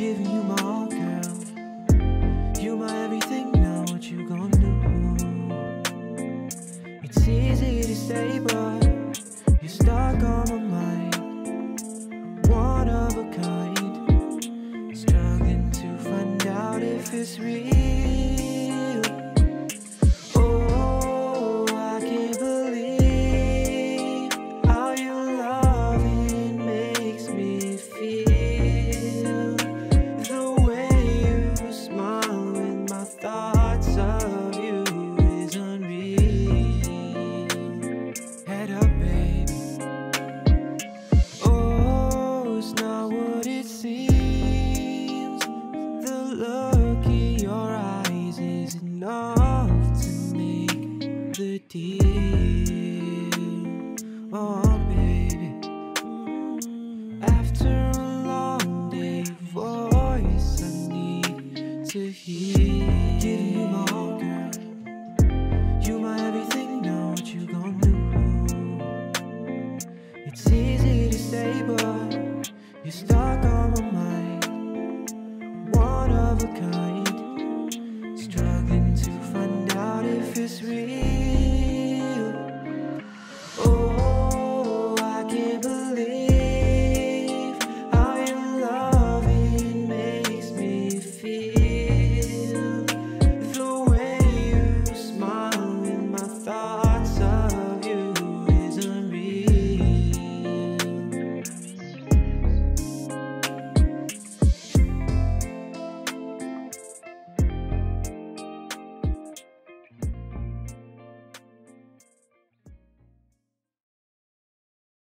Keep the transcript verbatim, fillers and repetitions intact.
giving you my all, girl. You my everything, now what you gonna do? It's easy to say, but you're stuck on my mind. One of a kind, struggling to find out if it's real. Oh, I can't believe how your loving makes me feel. The way you smile when my thoughts of you is unreal. Head up, baby. Oh, it's not what it seems. The look in your eyes is enough to make the deal. Oh, baby. After a long day, voice I need to hear. Giving you my all, girl. You my everything, now what you gonna do? It's easy to say, but you're stuck on